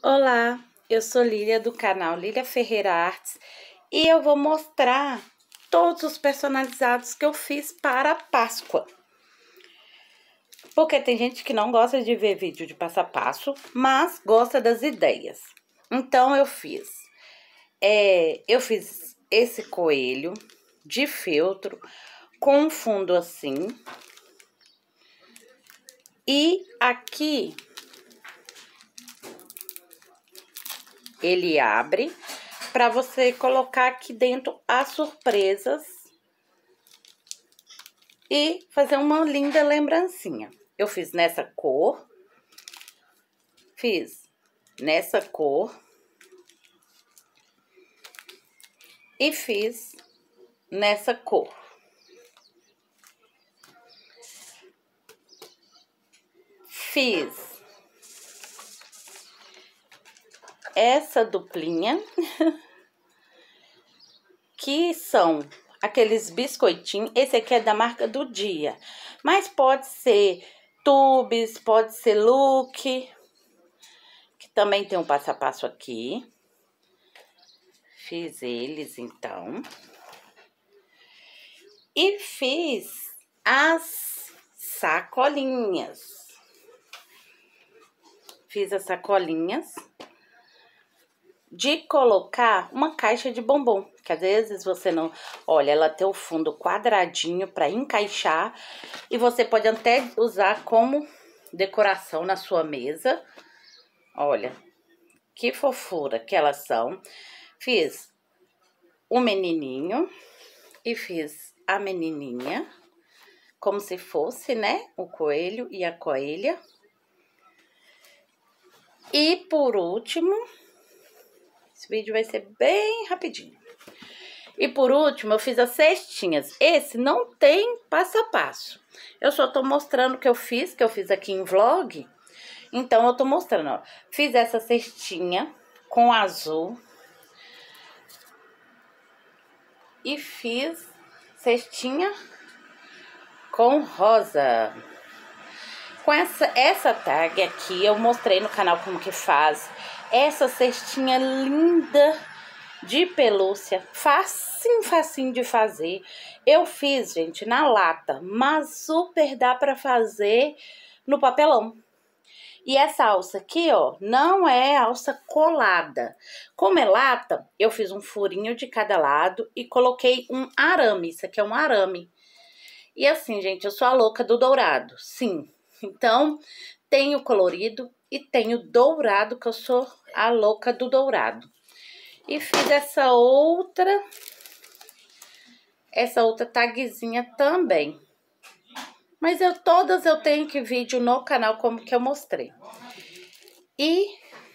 Olá, eu sou Lília do canal Lília Ferreira Artes e eu vou mostrar todos os personalizados que eu fiz para a Páscoa. Porque tem gente que não gosta de ver vídeo de passo a passo, mas gosta das ideias. Então eu fiz esse coelho de feltro com um fundo assim. E aqui ele abre para você colocar aqui dentro as surpresas e fazer uma linda lembrancinha. Eu fiz nessa cor, e fiz nessa cor. Fiz essa duplinha, que são aqueles biscoitinhos. Esse aqui é da marca do Dia, mas pode ser Tubes, pode ser Look, que também tem um passo a passo aqui. Fiz eles, então. E fiz as sacolinhas. Fiz as sacolinhas de colocar uma caixa de bombom, que às vezes você não... Olha, ela tem o fundo quadradinho para encaixar e você pode até usar como decoração na sua mesa. Olha, que fofura que elas são. Fiz o menininho e fiz a menininha, como se fosse, né, o coelho e a coelha. E por último, esse vídeo vai ser bem rapidinho. E por último, eu fiz as cestinhas. Esse não tem passo a passo. Eu só tô mostrando o que eu fiz aqui em vlog. Então, eu tô mostrando, ó. Fiz essa cestinha com azul. E fiz cestinha com rosa. Com essa tag aqui, eu mostrei no canal como que faz. Essa cestinha linda de pelúcia, facinho de fazer. Eu fiz, gente, na lata, mas super dá pra fazer no papelão. E essa alça aqui, ó, não é alça colada. Como é lata, eu fiz um furinho de cada lado e coloquei um arame. Isso aqui é um arame. E assim, gente, eu sou a louca do dourado, sim. Então, tem o colorido e tem o dourado, que eu sou a louca do dourado. E fiz essa outra tagzinha também. Mas todas eu tenho que vídeo no canal como que eu mostrei. E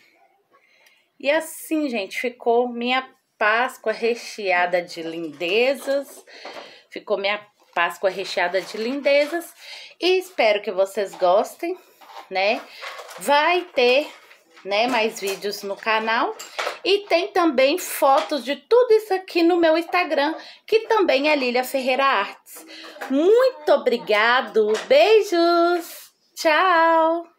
assim, gente, ficou minha Páscoa recheada de lindezas. Ficou minha Páscoa recheada de lindezas. E espero que vocês gostem, né? Vai ter, né, mais vídeos no canal. E tem também fotos de tudo isso aqui no meu Instagram, que também é Lília Ferreira Artes. Muito obrigado, beijos, tchau!